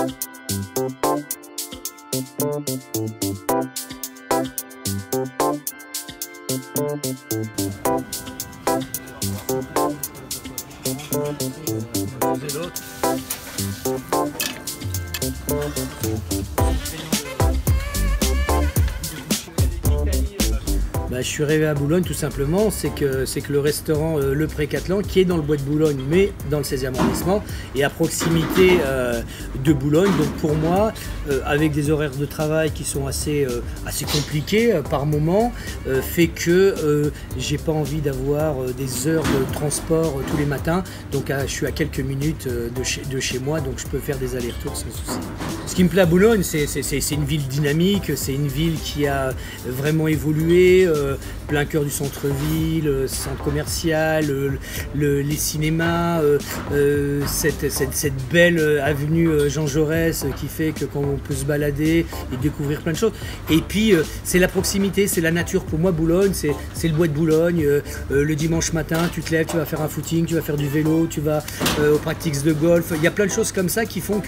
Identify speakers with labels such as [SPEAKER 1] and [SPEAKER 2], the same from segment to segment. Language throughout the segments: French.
[SPEAKER 1] Je suis arrivé à Boulogne tout simplement, c'est que le restaurant Le Pré-Catelan, qui est dans le bois de Boulogne, mais dans le 16e arrondissement, est à proximité de Boulogne. Donc pour moi, avec des horaires de travail qui sont assez compliqués par moment, fait que j'ai pas envie d'avoir des heures de transport tous les matins. Donc je suis à quelques minutes de chez moi, donc je peux faire des allers-retours sans souci. Ce qui me plaît à Boulogne, c'est une ville dynamique, c'est une ville qui a vraiment évolué, plein cœur du centre-ville, centre commercial, les cinémas, cette belle avenue Jean Jaurès qui fait que quand on peut se balader et découvrir plein de choses. Et puis c'est la proximité, c'est la nature. Pour moi, Boulogne, c'est le bois de Boulogne. Le dimanche matin, tu te lèves, tu vas faire un footing, tu vas faire du vélo, tu vas au practice de golf. Il y a plein de choses comme ça qui font que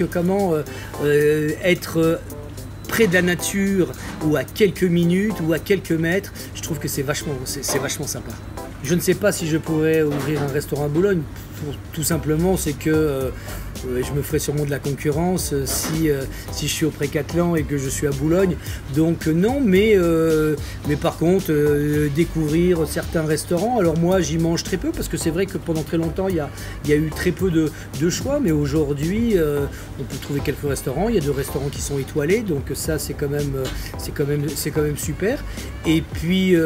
[SPEAKER 1] être près de la nature ou à quelques minutes ou à quelques mètres, je trouve que c'est vachement sympa. Je ne sais pas si je pourrais ouvrir un restaurant à Boulogne, tout simplement c'est que je me ferais sûrement de la concurrence si je suis au Pré-Catelan et que je suis à Boulogne. Donc non, mais par contre, découvrir certains restaurants. Alors moi, j'y mange très peu parce que c'est vrai que pendant très longtemps, il y a eu très peu de choix. Mais aujourd'hui, on peut trouver quelques restaurants. Il y a 2 restaurants qui sont étoilés. Donc ça, c'est quand même super. Et puis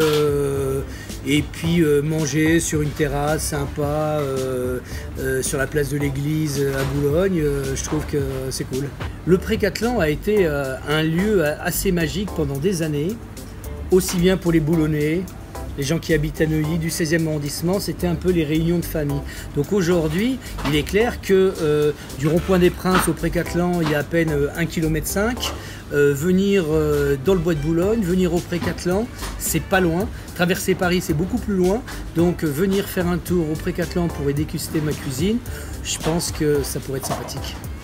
[SPEAKER 1] manger sur une terrasse sympa, sur la place de l'église à Boulogne, je trouve que c'est cool. Le Pré-Catelan a été un lieu assez magique pendant des années, aussi bien pour les Boulonnais, les gens qui habitent à Neuilly, du 16e arrondissement, c'était un peu les réunions de famille. Donc aujourd'hui, il est clair que du rond-point des Princes au Pré-Catelan, il y a à peine 1,5 km. Venir dans le bois de Boulogne, venir au Pré-Catelan, c'est pas loin. Traverser Paris, c'est beaucoup plus loin. Donc venir faire un tour au Pré-Catelan pour y déguster ma cuisine, je pense que ça pourrait être sympathique.